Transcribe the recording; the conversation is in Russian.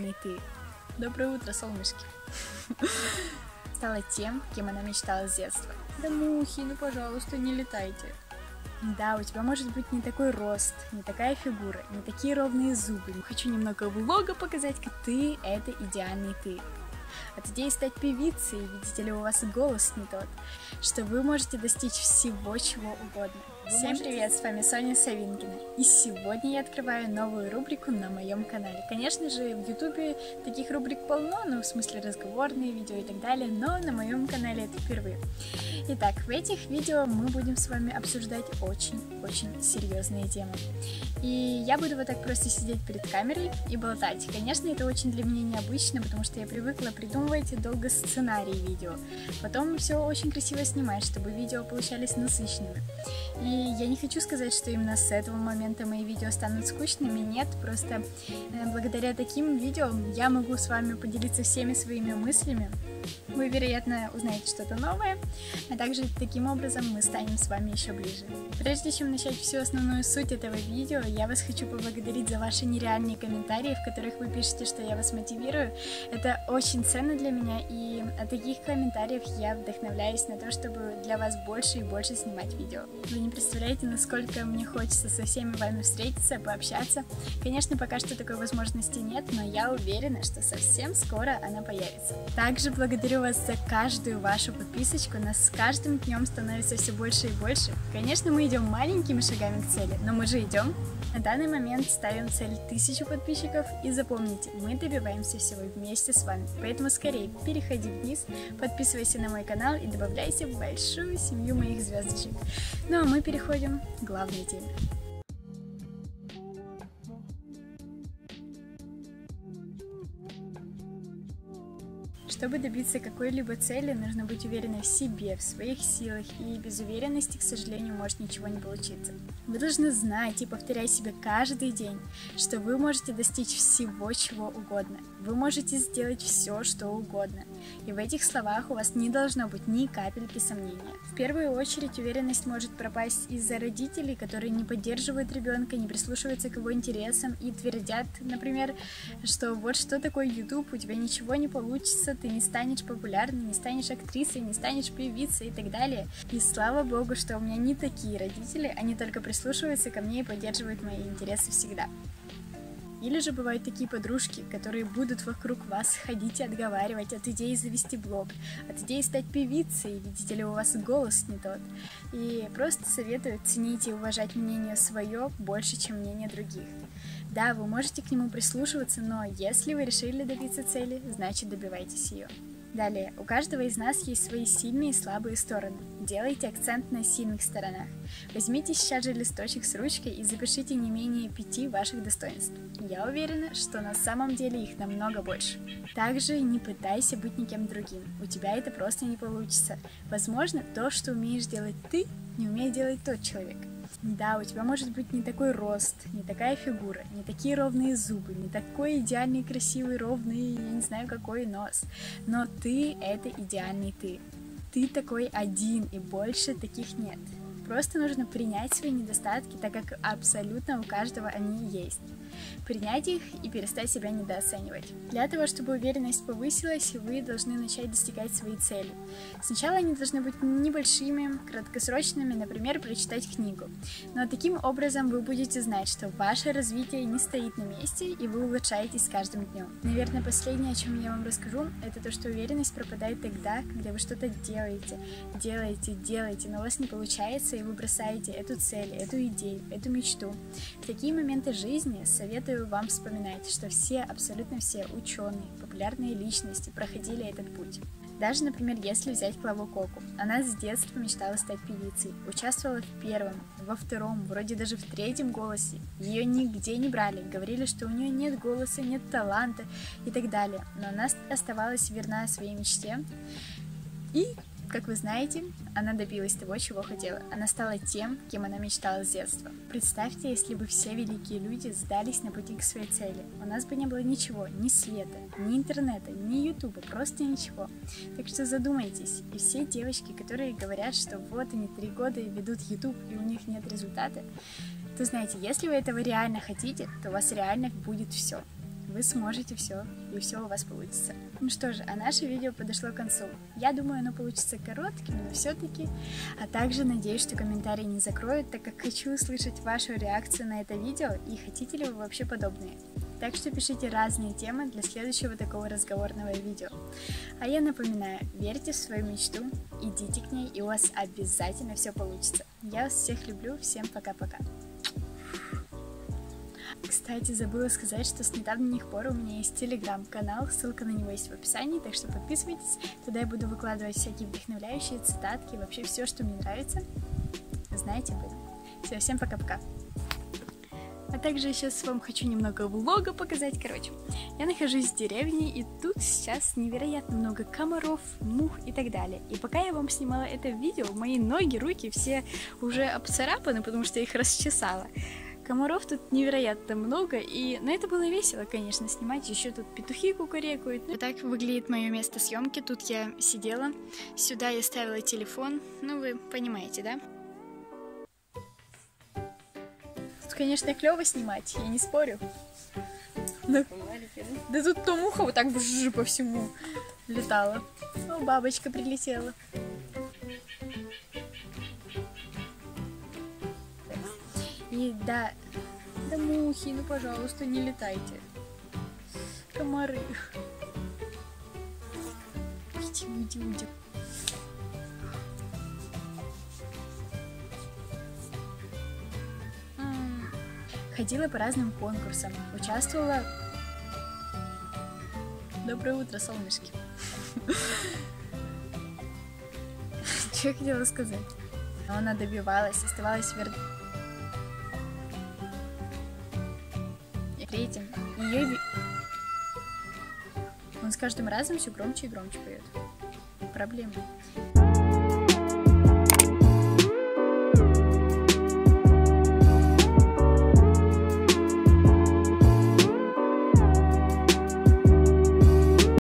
идеальный ты. Доброе утро, солнышки. Стала тем, кем она мечтала с детства. Да мухи, ну пожалуйста, не летайте. Да, у тебя может быть не такой рост, не такая фигура, не такие ровные зубы. Хочу немного влога показать, как ты — это идеальный ты. От идеи стать певицей, видите ли, у вас голос не тот, что вы можете достичь всего, чего угодно. Всем привет, с вами Соня Савинкина, и сегодня я открываю новую рубрику на моем канале. Конечно же, в ютубе таких рубрик полно, ну в смысле разговорные видео и так далее, но на моем канале это впервые. Итак, в этих видео мы будем с вами обсуждать очень-очень серьезные темы. И я буду вот так просто сидеть перед камерой и болтать. Конечно, это очень для меня необычно, потому что я привыкла придумывать долго сценарий видео. Потом все очень красиво снимать, чтобы видео получались насыщенными. И я не хочу сказать, что именно с этого момента мои видео станут скучными, нет, просто благодаря таким видео я могу с вами поделиться всеми своими мыслями. Вы, вероятно, узнаете что-то новое, а также таким образом мы станем с вами еще ближе. Прежде чем начать всю основную суть этого видео, я вас хочу поблагодарить за ваши нереальные комментарии, в которых вы пишете, что я вас мотивирую. Это очень ценно для меня, и от таких комментариев я вдохновляюсь на то, чтобы для вас больше и больше снимать видео. Вы не представляете, насколько мне хочется со всеми вами встретиться, пообщаться. Конечно, пока что такой возможности нет, но я уверена, что совсем скоро она появится. Также благодарю вас за каждую вашу подписочку, нас с каждым днем становится все больше и больше. Конечно, мы идем маленькими шагами к цели, но мы же идем. На данный момент ставим цель 1000 подписчиков, и запомните, мы добиваемся всего вместе с вами. Поэтому скорее переходи вниз, подписывайся на мой канал и добавляйся в большую семью моих звездочек. Ну а мы переходим к главной теме. Чтобы добиться какой-либо цели, нужно быть уверенной в себе, в своих силах, и без уверенности, к сожалению, может ничего не получиться. Вы должны знать и повторять себе каждый день, что вы можете достичь всего, чего угодно. Вы можете сделать все, что угодно. И в этих словах у вас не должно быть ни капельки сомнения. В первую очередь, уверенность может пропасть из-за родителей, которые не поддерживают ребенка, не прислушиваются к его интересам и твердят, например, что вот что такое YouTube, у тебя ничего не получится, ты не станешь популярной, не станешь актрисой, не станешь певицей и так далее. И слава богу, что у меня не такие родители, они только прислушиваются ко мне и поддерживают мои интересы всегда. Или же бывают такие подружки, которые будут вокруг вас ходить и отговаривать от идеи завести блог, от идеи стать певицей, видите ли, у вас голос не тот. И просто советуют ценить и уважать мнение свое больше, чем мнение других. Да, вы можете к нему прислушиваться, но если вы решили добиться цели, значит добивайтесь ее. Далее, у каждого из нас есть свои сильные и слабые стороны. Делайте акцент на сильных сторонах. Возьмите сейчас же листочек с ручкой и запишите не менее 5 ваших достоинств. Я уверена, что на самом деле их намного больше. Также не пытайся быть никем другим. У тебя это просто не получится. Возможно, то, что умеешь делать ты, не умеет делать тот человек. Да, у тебя может быть не такой рост, не такая фигура, не такие ровные зубы, не такой идеальный, красивый, ровный, я не знаю какой нос. Но ты — это идеальный ты. Ты такой один, и больше таких нет. Просто нужно принять свои недостатки, так как абсолютно у каждого они есть. Принять их и перестать себя недооценивать. Для того, чтобы уверенность повысилась, вы должны начать достигать свои цели. Сначала они должны быть небольшими, краткосрочными, например, прочитать книгу. Но таким образом вы будете знать, что ваше развитие не стоит на месте, и вы улучшаетесь с каждым днем. Наверное, последнее, о чем я вам расскажу, это то, что уверенность пропадает тогда, когда вы что-то делаете, но у вас не получается, и вы бросаете эту цель, эту идею, эту мечту. В такие моменты жизни советую вам вспоминать, что все, абсолютно все ученые, популярные личности проходили этот путь. Даже, например, если взять Клаву Коку. Она с детства мечтала стать певицей, участвовала в первом, во втором, вроде даже в третьем голосе. Ее нигде не брали, говорили, что у нее нет голоса, нет таланта и так далее. Но она оставалась верна своей мечте. И, как вы знаете, она добилась того, чего хотела. Она стала тем, кем она мечтала с детства. Представьте, если бы все великие люди сдались на пути к своей цели. У нас бы не было ничего, ни света, ни интернета, ни ютуба, просто ничего. Так что задумайтесь. И все девочки, которые говорят, что вот они 3 года ведут ютуб и у них нет результата, то знаете, если вы этого реально хотите, то у вас реально будет все. вы сможете все, и все у вас получится. Ну что же, а наше видео подошло к концу. Я думаю, оно получится коротким, но все-таки. А также надеюсь, что комментарии не закроют, так как хочу услышать вашу реакцию на это видео и хотите ли вы вообще подобные. Так что пишите разные темы для следующего такого разговорного видео. А я напоминаю, верьте в свою мечту, идите к ней, и у вас обязательно все получится. Я вас всех люблю, всем пока-пока. Кстати, забыла сказать, что с недавних пор у меня есть телеграм-канал, ссылка на него есть в описании, так что подписывайтесь, туда я буду выкладывать всякие вдохновляющие цитатки, вообще все, что мне нравится, знаете об этом. Все, всем пока-пока. А также сейчас вам хочу немного влога показать. Короче, я нахожусь в деревне, и тут сейчас невероятно много комаров, мух и так далее. И пока я вам снимала это видео, мои ноги, руки все уже обцарапаны, потому что я их расчесала. Комаров тут невероятно много, но это было весело, конечно, снимать. Еще тут петухи кукарекают. Вот так выглядит мое место съемки. Тут я сидела, сюда я ставила телефон. Ну, вы понимаете, да? Тут, конечно, клево снимать, я не спорю. Да тут то муха вот так по всему летала. О, бабочка прилетела. И да мухи, ну пожалуйста, не летайте. Комары. Уйди. Ходила по разным конкурсам, участвовала... Доброе утро, солнышки. Что я хотела сказать? Она добивалась, оставалась третьим. Он с каждым разом все громче и громче поет. Проблема.